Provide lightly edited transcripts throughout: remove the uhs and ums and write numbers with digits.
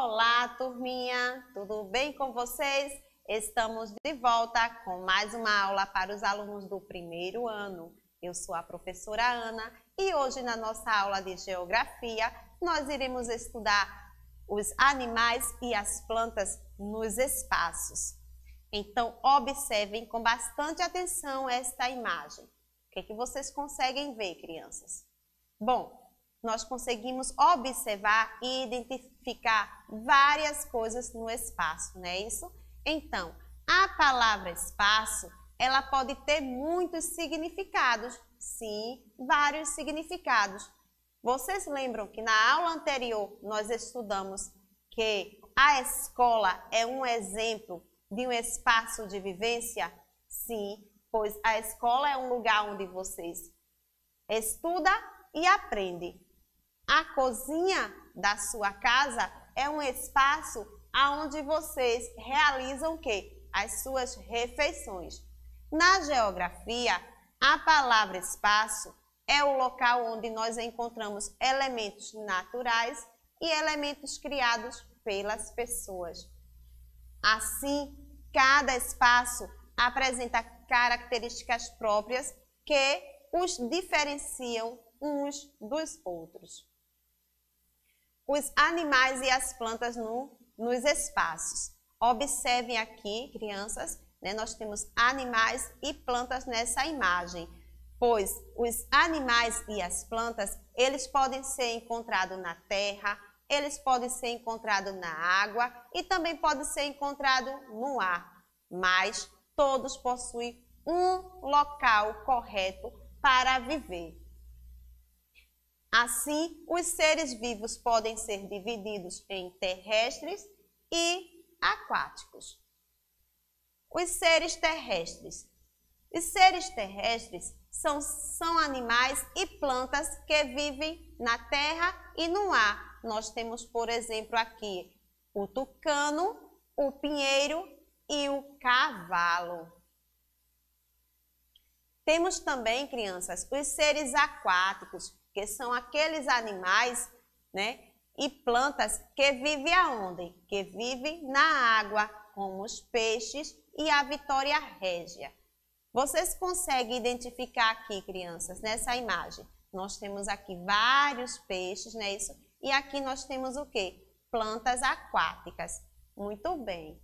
Olá, turminha! Tudo bem com vocês? Estamos de volta com mais uma aula para os alunos do primeiro ano. Eu sou a professora Ana e hoje na nossa aula de Geografia nós iremos estudar os animais e as plantas nos espaços. Então, observem com bastante atenção esta imagem. O que vocês conseguem ver, crianças? Bom, nós conseguimos observar e identificar várias coisas no espaço, não é isso? Então, a palavra espaço, ela pode ter muitos significados, sim, vários significados. Vocês lembram que na aula anterior nós estudamos que a escola é um exemplo de um espaço de vivência? Sim, pois a escola é um lugar onde vocês estudam e aprendem. A cozinha da sua casa é um espaço onde vocês realizam o quê? As suas refeições. Na geografia, a palavra espaço é o local onde nós encontramos elementos naturais e elementos criados pelas pessoas. Assim, cada espaço apresenta características próprias que os diferenciam uns dos outros. Os animais e as plantas nos espaços. Observem aqui, crianças, nós temos animais e plantas nessa imagem, pois os animais e as plantas, eles podem ser encontrados na terra, eles podem ser encontrados na água e também podem ser encontrados no ar, mas todos possuem um local correto para viver. Assim, os seres vivos podem ser divididos em terrestres e aquáticos. Os seres terrestres. Os seres terrestres são animais e plantas que vivem na terra e no ar. Nós temos, por exemplo, aqui o tucano, o pinheiro e o cavalo. Temos também, crianças, os seres aquáticos, que são aqueles animais, e plantas que vivem aonde? Que vivem na água, como os peixes e a vitória régia. Vocês conseguem identificar aqui, crianças, nessa imagem? Nós temos aqui vários peixes, não é isso? E aqui nós temos o quê? Plantas aquáticas. Muito bem.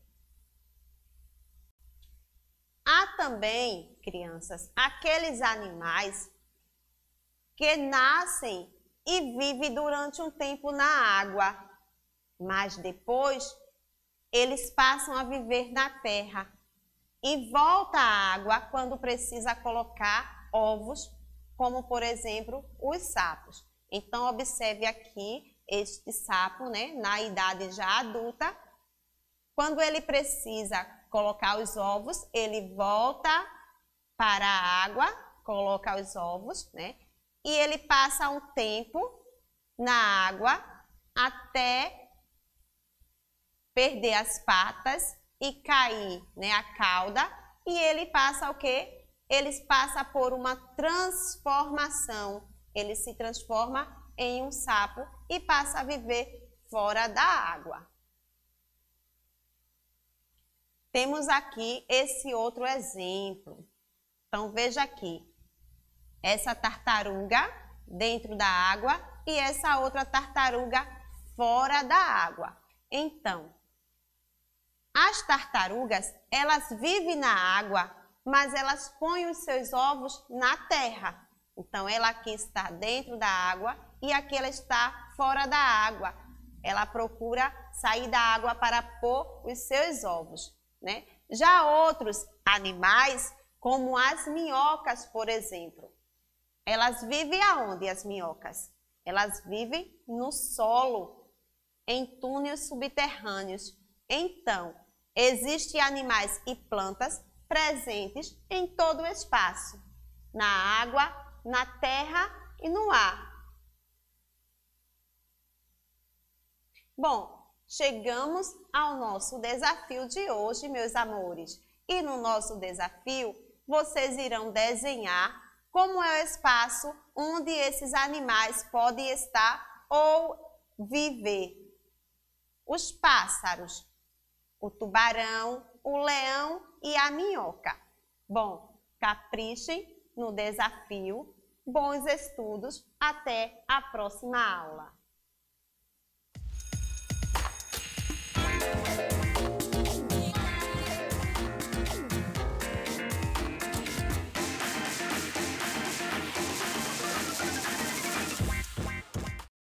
Há também, crianças, aqueles animais que nascem e vivem durante um tempo na água, mas depois eles passam a viver na terra e volta à água quando precisa colocar ovos, como por exemplo os sapos. Então observe aqui este sapo, na idade já adulta, quando ele precisa colocar os ovos, ele volta para a água, coloca os ovos, e ele passa um tempo na água até perder as patas e cair, a cauda, e ele passa o quê? Ele passa por uma transformação. Ele se transforma em um sapo e passa a viver fora da água. Temos aqui esse outro exemplo. Então veja aqui. Essa tartaruga dentro da água e essa outra tartaruga fora da água. Então, as tartarugas, elas vivem na água, mas elas põem os seus ovos na terra. Então, ela aqui está dentro da água e aqui ela está fora da água. Ela procura sair da água para pôr os seus ovos, Já outros animais, como as minhocas, por exemplo, elas vivem aonde, as minhocas? Elas vivem no solo, em túneis subterrâneos. Então, existem animais e plantas presentes em todo o espaço, na água, na terra e no ar. Bom, chegamos ao nosso desafio de hoje, meus amores. E no nosso desafio, vocês irão desenhar como é o espaço onde esses animais podem estar ou viver. os pássaros, o tubarão, o leão e a minhoca. Bom, caprichem no desafio. Bons estudos. Até a próxima aula.